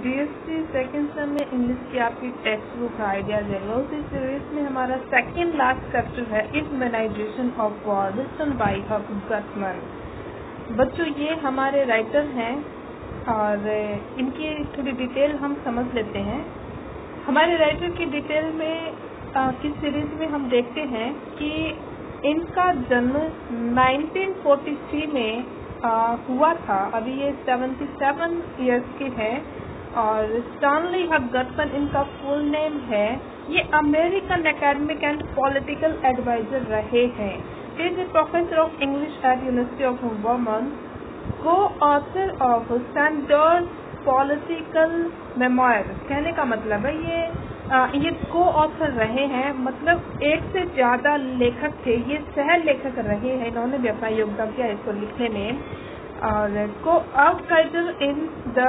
BSc second sem में English की आपकी टेक्स्ट बुक आइडिया जेलो इस सीरीज में हमारा सेकेंड लास्ट चैप्टर है immunisation of war written by Gutman. बच्चों ये हमारे राइटर हैं और इनकी थोड़ी डिटेल हम समझ लेते हैं। हमारे राइटर की डिटेल में किस सीरीज में हम देखते हैं कि इनका जन्म 1943 में हुआ था। अभी ये 77 इयर्स के हैं और स्टैनली गटमन इनका फुल नेम है। ये American academic and political adviser रहे हैं। He is a professor of English at university of Vermont, coauthor of standard political memoir. कहने का मतलब है ये को ऑथर रहे हैं, मतलब एक से ज्यादा लेखक थे, ये सह लेखक रहे हैं। इन्होंने भी अपना योगदान किया इसको लिखने में। और को outsider in the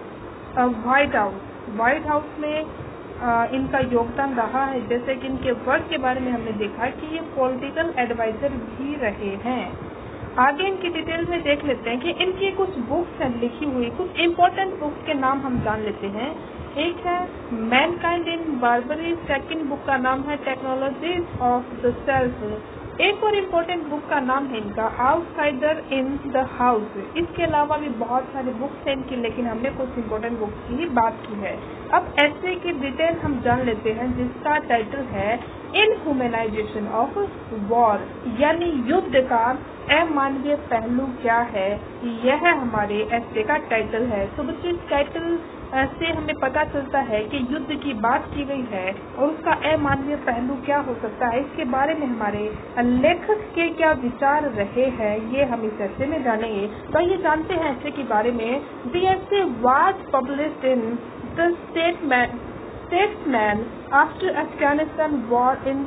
White House में इनका योगदान रहा है। जैसे कि इनके वर्क के बारे में हमने देखा कि ये पॉलिटिकल एडवाइजर भी रहे हैं। आगे इनकी डिटेल में देख लेते हैं कि इनकी कुछ बुक्स हैं लिखी हुई, कुछ इम्पोर्टेंट बुक्स के नाम हम जान लेते हैं। एक है mankind in barbary, second book का नाम है टेक्नोलॉजीज ऑफ द सेल्फ। एक और इम्पोर्टेंट बुक का नाम है इनका आउटसाइडर इन द हाउस। इसके अलावा भी बहुत सारे बुक्स हैं इनकी, लेकिन हमने कुछ इम्पोर्टेंट बुक्स की ही बात की है। अब ऐसे की डिटेल हम जान लेते हैं जिसका टाइटल है इनह्यूमनाइजेशन ऑफ वॉर, यानी युद्ध का अमानवीय पहलू क्या है, यह हमारे ऐसे का टाइटल है। तो बच्चों इस टाइटल से हमें पता चलता है कि युद्ध की बात की गई है और उसका अमानवीय पहलू क्या हो सकता है, इसके बारे में हमारे लेखक के क्या विचार रहे हैं, ये हम इस ऐसे में जानेंगे। तो ये जानते हैं ऐसे के बारे में। The essay was published in the statesman after Afghanistan war in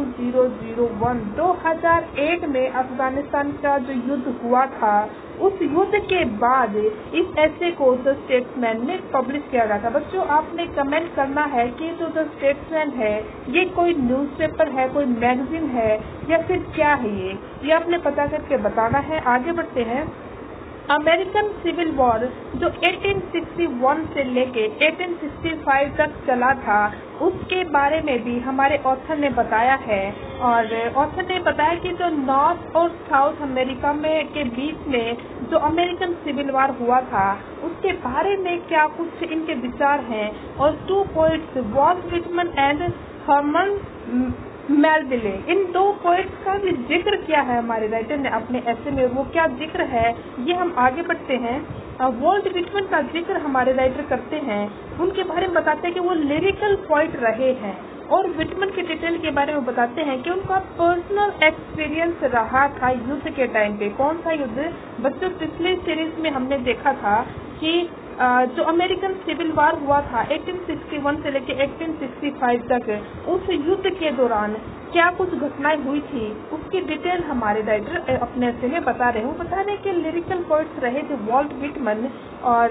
2001। 2001 में अफगानिस्तान का जो युद्ध हुआ था, उस युद्ध के बाद इस ऐसे को द स्टेट्समैन ने पब्लिश किया गया था। बच्चों आपने कमेंट करना है कि जो द स्टेट्समैन है ये कोई न्यूज़पेपर है, कोई मैगजीन है या फिर क्या है ये आपने पता करके बताना है। आगे बढ़ते हैं। अमेरिकन सिविल वॉर जो 1861 से लेके 1865 तक चला था, उसके बारे में भी हमारे ऑथर ने बताया है। और ऑथर ने बताया कि जो नॉर्थ और साउथ अमेरिका में के बीच में जो अमेरिकन सिविल वॉर हुआ था, उसके बारे में क्या कुछ इनके विचार हैं। और two poets Walt Whitman and Herman Melville, इन दो पोइट्स का भी जिक्र किया है हमारे राइटर ने अपने ऐसे में। वो क्या जिक्र है ये हम आगे बढ़ते हैं। वॉल्ट विटमन का जिक्र हमारे राइटर करते हैं, उनके बारे में बताते हैं कि वो लिरिकल पोइट रहे हैं। और विटमन के डिटेल के बारे में बताते हैं कि उनका पर्सनल एक्सपीरियंस रहा था युद्ध के टाइम पे। कौन सा युद्ध बच्चों? पिछले सीरीज में हमने देखा था कि जो अमेरिकन सिविल वॉर हुआ था 1861 से लेकर 1865 तक, उस युद्ध के दौरान क्या कुछ घटनाएं हुई थी, उसकी डिटेल हमारे राइटर अपने से में बता रहे हैं। बता रहे कि लिरिकल पोइट्स रहे थे वॉल्ट विटमन। और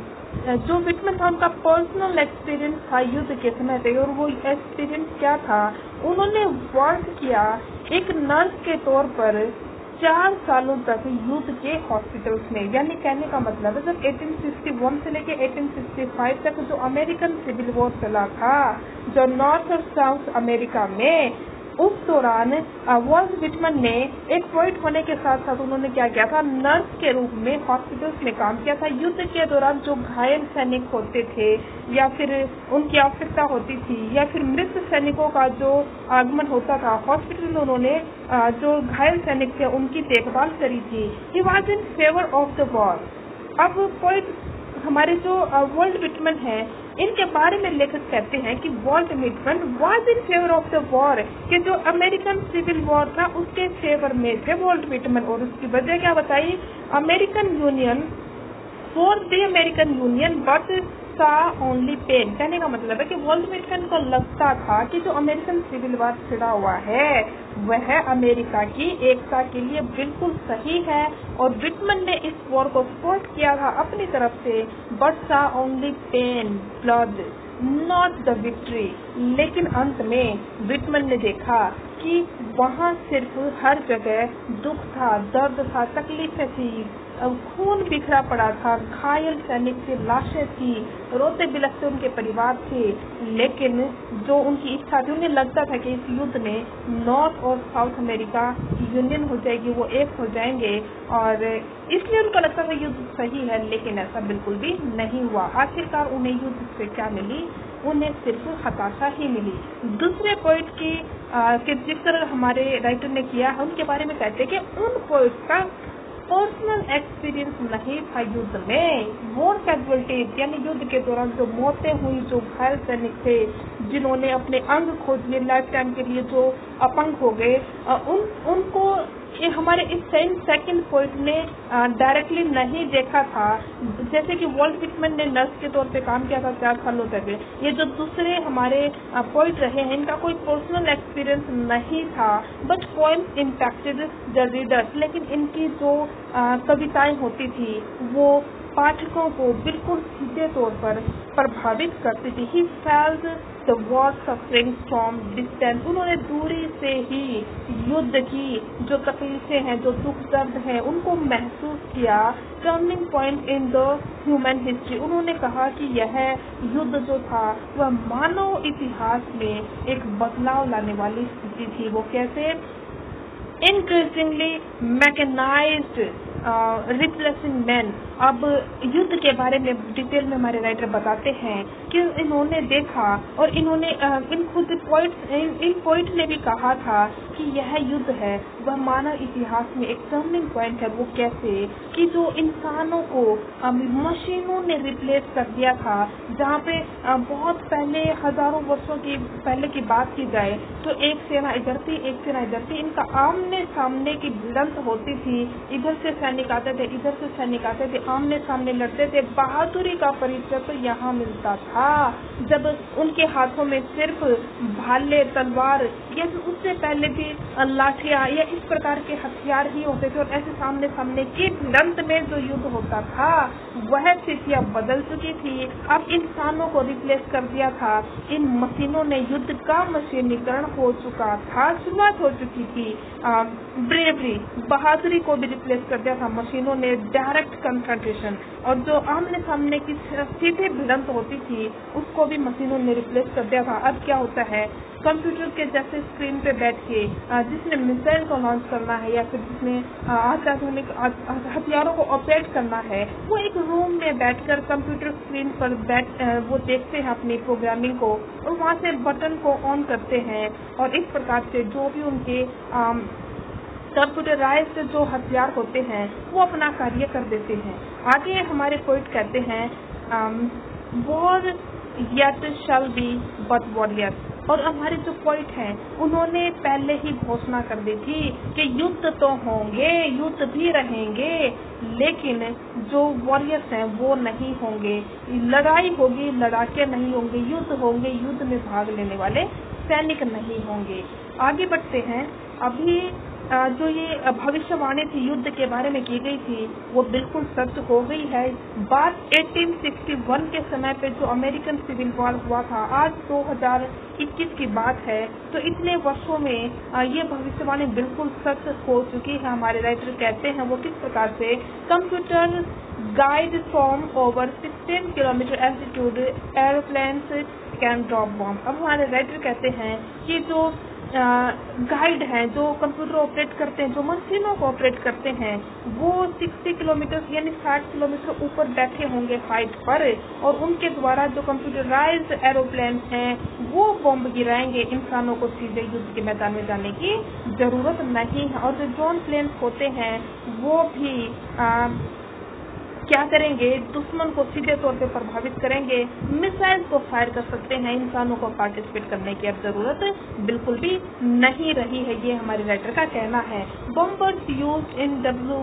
जो विटमन था उनका पर्सनल एक्सपीरियंस था युद्ध के समय पे। और वो एक्सपीरियंस क्या था? उन्होंने वर्क किया एक नर्स के तौर पर 4 सालों तक युद्ध के हॉस्पिटल्स में। यानी कहने का मतलब है जब 1861 से लेके 1865 तक जो अमेरिकन सिविल वॉर चला था, जो नॉर्थ और साउथ अमेरिका में, उस दौरान वॉल्ट विटमन ने एक पोइट होने के साथ साथ उन्होंने क्या किया था? नर्स के रूप में हॉस्पिटल्स में काम किया था। युद्ध के दौरान जो घायल सैनिक होते थे या फिर उनकी आवश्यकता होती थी या फिर मृत सैनिकों का जो आगमन होता था हॉस्पिटल में, उन्होंने जो घायल सैनिक थे उनकी देखभाल करी थी। He was in favour of the war. अब पोइट हमारे जो वॉल्ट विटमन है, इनके बारे में लेखक कहते हैं कि Walt Whitman was in favour of the war, कि जो अमेरिकन सिविल वॉर था उसके फेवर में थे वॉल्ट विटमन। और उसकी वजह क्या बताई? American union for the American union but saw only pain. कहने का मतलब है कि वॉल्ट विटमन को लगता था कि जो अमेरिकन सिविल वॉर छिड़ा हुआ है वह अमेरिका की एकता के लिए बिल्कुल सही है। और विटमन ने इस वॉर को सपोर्ट किया था अपनी तरफ से, but saw only pain blood not the victory. लेकिन अंत में विटमन ने देखा कि वहाँ सिर्फ हर जगह दुख था, दर्द था, तकलीफें थी, खून बिखरा पड़ा था, घायल सैनिक की लाशें थी, रोते बिलखते उनके परिवार थे, लेकिन जो उनकी इच्छा थी, उन्हें लगता था कि इस युद्ध में नॉर्थ और साउथ अमेरिका की यूनियन हो जाएगी, वो एक हो जाएंगे, और इसलिए उनको लगता था युद्ध सही है, लेकिन ऐसा बिल्कुल भी नहीं हुआ। आखिरकार उन्हें युद्ध से क्या मिली? उन्हें सिर्फ हताशा ही मिली। दूसरे पॉइंट के जिक्र हमारे राइटर ने किया है, उनके बारे में कहते हैं कि उन पॉइंट का पर्सनल एक्सपीरियंस नहीं था युद्ध में। वॉर कैजुअल्टीज यानी युद्ध के दौरान जो मौतें हुई, जो घायल सैनिक थे, जिन्होंने अपने अंग खो दिए लाइफ टाइम के लिए, जो अपंग हो गए, उनको ये हमारे इस सेकंड पॉइंट ने डायरेक्टली नहीं देखा था। जैसे कि वॉल्ट विटमैन ने नर्स के तौर पे काम किया था 4 सालों तक। ये जो दूसरे हमारे पॉइंट रहे हैं, इनका कोई पर्सनल एक्सपीरियंस नहीं था, but point impacted the readers. लेकिन इनकी जो कविताएं होती थी वो पाठकों को बिल्कुल सीधे तौर पर प्रभावित करती थी। He felt the war suffering from distance। उन्होंने दूरी से ही युद्ध की जो तकलीफें हैं, जो दुख दर्द है, उनको महसूस किया। Turning point in the human history. उन्होंने कहा कि यह युद्ध जो था वह मानव इतिहास में एक बदलाव लाने वाली स्थिति थी। वो कैसे? Increasingly mechanised replacing man. अब युद्ध के बारे में डिटेल में हमारे राइटर बताते हैं कि इन्होंने देखा और इन्होंने इन पॉइंट ने भी कहा था कि यह युद्ध है वह मानव इतिहास में एक टर्निंग पॉइंट है। वो कैसे? कि जो इंसानों को मशीनों ने रिप्लेस कर दिया था। जहाँ पे बहुत पहले हजारों वर्षों की पहले की बात की जाए तो एक सेना इधर थी, एक सेना इधर थी, इनका आमने सामने की भिड़ंत होती थी। इधर से सैनिक आते थे, इधर से सैनिक आते थे, आमने सामने लड़ते थे। बहादुरी का परिचय तो यहाँ मिलता था जब उनके हाथों में सिर्फ भाले, तलवार या फिर उससे पहले भी लाठियां या इस प्रकार के हथियार ही होते थे। और ऐसे सामने सामने की भिड़ंत में जो युद्ध होता था वह स्थिति अब बदल चुकी थी। अब इंसानों को रिप्लेस कर दिया था। इन मशीनों ने युद्ध का मशीनीकरण हो चुका था, शुरुआत हो चुकी थी। ब्रेवरी, बहादुरी को भी रिप्लेस कर दिया था मशीनों ने। डायरेक्ट कन्फ्रंटेशन और जो आमने सामने की सीधे भिड़ंत होती थी उसको भी मशीनों ने रिप्लेस कर दिया था। अब क्या होता है? कंप्यूटर के जैसे स्क्रीन पे बैठ के जिसने मिसाइल को लॉन्च करना है या फिर जिसने अत्याधुनिक हथियारों को ऑपरेट करना है, वो एक रूम में बैठकर कंप्यूटर स्क्रीन पर वो देखते हैं अपनी प्रोग्रामिंग को और वहाँ से बटन को ऑन करते हैं और इस प्रकार से जो भी उनके कंप्यूटराइज्ड जो हथियार होते हैं वो अपना कार्य कर देते हैं। आगे हमारे पोइट कहते हैं war yet shall be but warriors. और हमारे जो पोइट हैं उन्होंने पहले ही घोषणा कर दी थी कि युद्ध तो होंगे, युद्ध भी रहेंगे, लेकिन जो वॉरियर्स हैं वो नहीं होंगे। लड़ाई होगी, लड़ाके नहीं होंगे, युद्ध होंगे, युद्ध में भाग लेने वाले सैनिक नहीं होंगे। आगे बढ़ते हैं। अभी जो ये भविष्यवाणी थी युद्ध के बारे में की गई थी वो बिल्कुल सच हो गई है। बात 1861 के समय पे जो अमेरिकन सिविल वॉर हुआ था, आज 2021 की बात है, तो इतने वर्षों में ये भविष्यवाणी बिल्कुल सच हो चुकी है। हमारे राइटर कहते हैं वो किस प्रकार से computer guide from over 16 kilometre altitude aeroplanes can drop bomb. अब हमारे राइटर कहते हैं कि जो गाइड हैं, जो कंप्यूटर ऑपरेट करते हैं, जो मशीनों को ऑपरेट करते हैं, वो 60 किलोमीटर यानी 60 किलोमीटर ऊपर बैठे होंगे हाइट पर और उनके द्वारा जो कंप्यूटराइज्ड एरोप्लेन हैं वो बॉम्ब गिराएंगे। इंसानों को सीधे युद्ध के मैदान में जाने की जरूरत नहीं है। और जो ड्रोन प्लेन होते हैं वो भी क्या करेंगे? दुश्मन को सीधे तौर पे प्रभावित करेंगे, मिसाइल को फायर कर सकते हैं। इंसानों को पार्टिसिपेट करने की अब जरूरत बिल्कुल भी नहीं रही है, ये हमारे राइटर का कहना है। बॉम्बर्स यूज्ड इन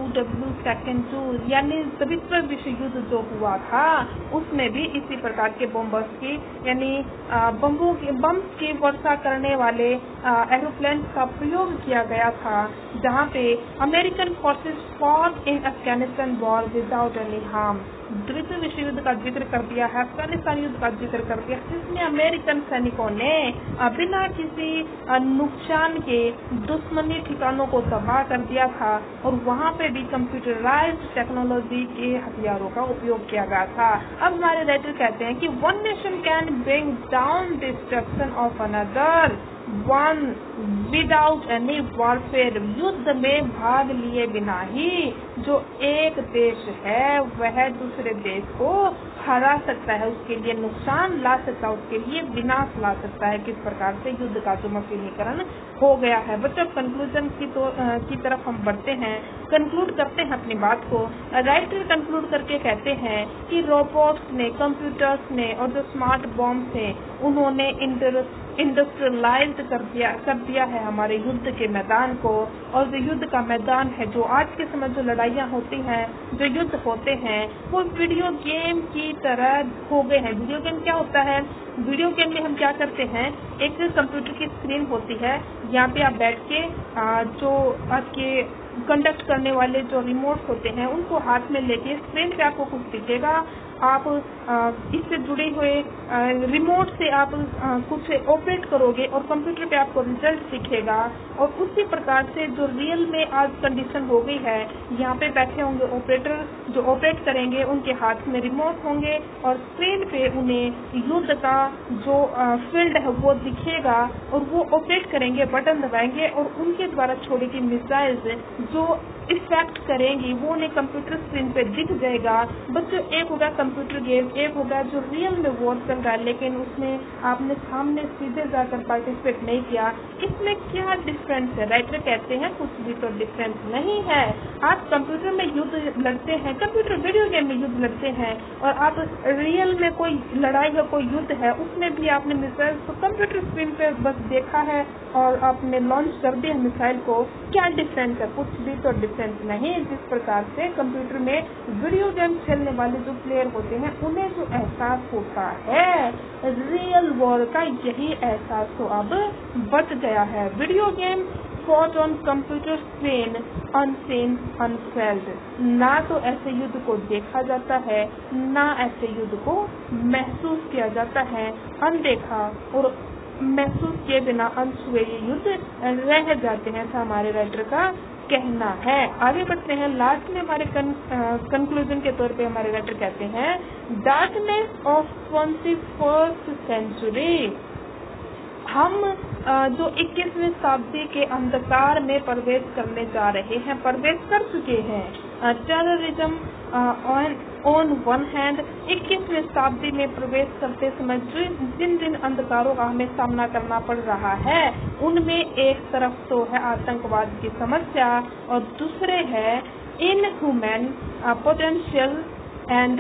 WW2 यानी द्वितीय विश्व युद्ध जो हुआ था उसमें भी इसी प्रकार के बॉम्बर्स की यानी बम्स की वर्षा करने वाले एरोप्लेन का प्रयोग किया गया था, जहाँ पे American forces fought in Afghanistan war without any harm. द्वितीय विश्व युद्ध का जिक्र कर दिया है, अफगानिस्तान युद्ध का जिक्र कर दिया, जिसमें अमेरिकन सैनिकों ने बिना किसी नुकसान के दुश्मनी ठिकानों को तबाह कर दिया था और वहाँ पे भी कंप्यूटराइज्ड टेक्नोलॉजी के हथियारों का उपयोग किया गया था। अब हमारे राइटर कहते हैं कि one nation can bring down destruction of another one without any warfare. युद्ध में भाग लिए बिना ही जो एक देश है वह दूसरे देश को हरा सकता है, उसके लिए नुकसान ला सकता है, उसके लिए विनाश ला सकता है। किस प्रकार से युद्ध का जो मशीनीकरण हो गया है। बच्चों कंक्लूजन की तरफ हम बढ़ते हैं, कंक्लूड करते हैं अपनी बात को। राइटर कंक्लूड करके कहते हैं कि रोबोट्स ने, कंप्यूटर्स ने और जो स्मार्ट बॉम्ब थे उन्होंने इंडस्ट्रियलाइज्ड कर दिया है हमारे युद्ध के मैदान को। और जो युद्ध का मैदान है, जो आज के समय जो लड़ाइयाँ होती हैं, जो युद्ध होते हैं, वो वीडियो गेम की तरह हो गए हैं। वीडियो गेम क्या होता है? वीडियो गेम में हम क्या करते हैं, एक कंप्यूटर की स्क्रीन होती है, यहाँ पे आप बैठ के जो आपके कंडक्ट करने वाले जो रिमोट होते हैं उनको हाथ में लेके स्क्रीन पे आपको कुछ दिखेगा, आप इससे जुड़े हुए रिमोट से आप कुछ ऑपरेट करोगे और कंप्यूटर पे आपको रिजल्ट दिखेगा। और उसी प्रकार से जो रियल में आज कंडीशन हो गई है, यहाँ पे बैठे होंगे ऑपरेटर जो ऑपरेट करेंगे, उनके हाथ में रिमोट होंगे और स्क्रीन पे उन्हें युद्ध का जो फील्ड है वो दिखेगा और वो ऑपरेट करेंगे, बटन दबाएंगे और उनके द्वारा छोड़ी गई मिसाइल्स जो इफेक्ट करेंगी वो उन्हें कंप्यूटर स्क्रीन पे दिख जाएगा। बच्चों एक होगा कंप्यूटर गेम, एक होगा जो रियल में वॉर चल रहा है लेकिन उसमें आपने सामने सीधे जाकर पार्टिसिपेट नहीं किया। इसमें क्या डिफरेंस है? राइटर कहते हैं कुछ भी तो डिफरेंस नहीं है। आप कंप्यूटर में युद्ध लड़ते हैं, कंप्यूटर वीडियो गेम में युद्ध लड़ते हैं और आप रियल में कोई लड़ाई है, कोई युद्ध है, उसमें भी आपने मिसाइल तो कंप्यूटर स्क्रीन पे बस देखा है और आपने लॉन्च कर दिया मिसाइल को। क्या डिफरेंस है? कुछ भी तो डिफरेंस नहीं। जिस प्रकार से कंप्यूटर में वीडियो गेम खेलने वाले जो प्लेयर होते हैं उन्हें जो एहसास होता है रियल वॉर का, यही एहसास तो अब बच गया है। Video game fought on computer screen unseen unfelt। ना तो ऐसे युद्ध को देखा जाता है, ना ऐसे युद्ध को महसूस किया जाता है। अनदेखा और महसूस किए बिना अनछुए ये युद्ध रह जाते हैं, ऐसा हमारे राइटर का कहना है। आगे बढ़ते हैं, लास्ट में हमारे कंक्लूजन के तौर पे हमारे राइटर कहते हैं डार्कनेस ऑफ 21st सेंचुरी। हम जो 21वीं शताब्दी के अंधकार में प्रवेश करने जा रहे हैं, प्रवेश कर चुके हैं। टेररिज्म ऑन वन हैंड 21वीं शताब्दी में प्रवेश करते समय जिन जिन अंधकारों का हमें सामना करना पड़ रहा है उनमें एक तरफ तो है आतंकवाद की समस्या और दूसरे है inhuman potential and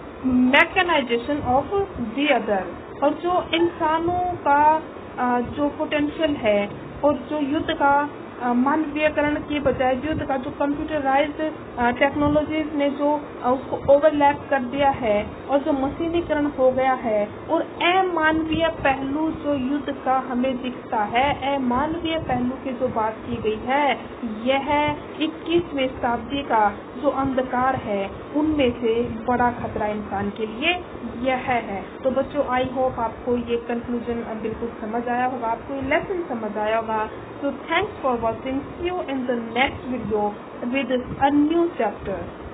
mechanisation of the other. और जो इंसानों का जो पोटेंशियल है और जो युद्ध का मानवीयकरण की बजाय युद्ध का जो कंप्यूटराइज्ड टेक्नोलॉजीज ने जो उसको ओवरलैप कर दिया है और जो मशीनीकरण हो गया है और अमानवीय पहलू जो युद्ध का हमें दिखता है, अमानवीय पहलू की जो बात की गई है, यह 21वीं शताब्दी का जो अंधकार है उनमें से बड़ा खतरा इंसान के लिए यह है। तो बच्चों आई होप आपको ये कंक्लूजन बिल्कुल समझ आया होगा, आपको ये लेसन समझ आया होगा। So thanks for watching. See you in the next video with a new chapter.